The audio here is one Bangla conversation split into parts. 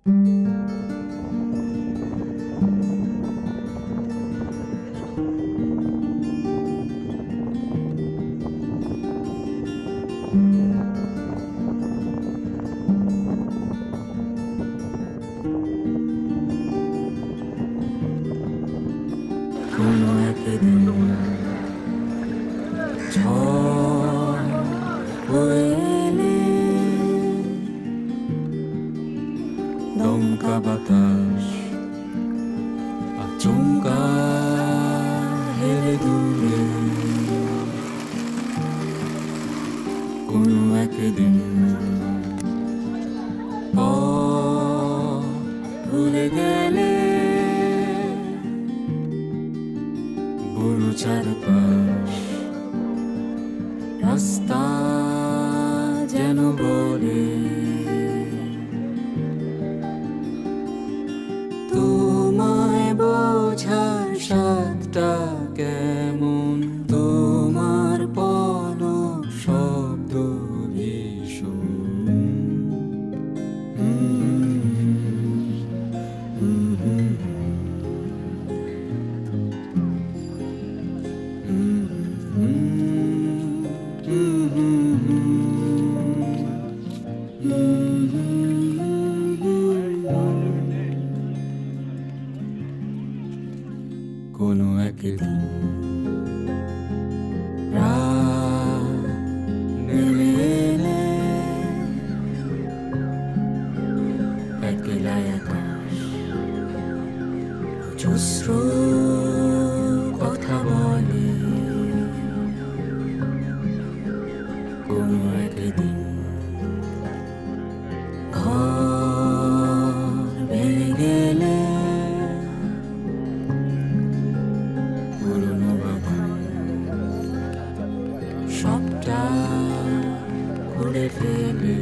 কোনো একদিন ঝড় বয়ে এলে দমকা বাতাস আচমকা হেলে দূরে কোনো একদিন ভুলে গেলে বুড়ো চারপাশ রাস্তা যেন বলে তোমায় বোঝার স্বাদটা কেমন তোমার পলক শব্দ ভীষণ কোনো একদিন রাত নেমে এলে একলা আকাশ অজস্র কথা বলে কোনো একদিন ঘর ভেঙে গেলে পুরনো বাঁধন সবটা খুলে ফেলে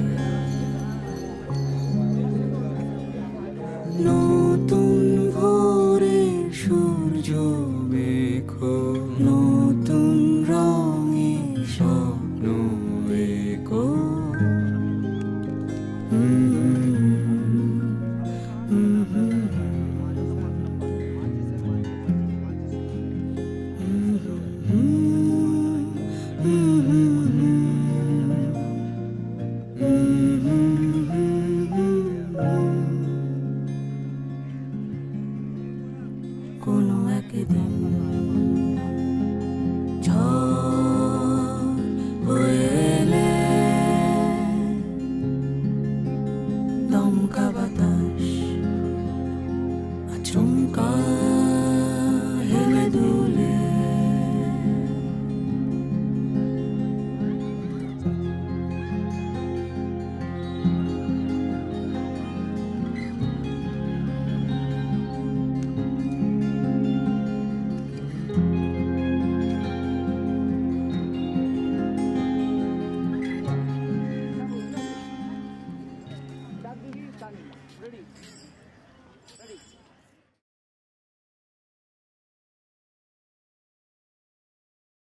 নতুন ভোরে সূর্য মেখো নতুন রঙে স্বপ্ন এঁকো কোনো একদিন ঝড় বয়ে এলে দমকা বাতাস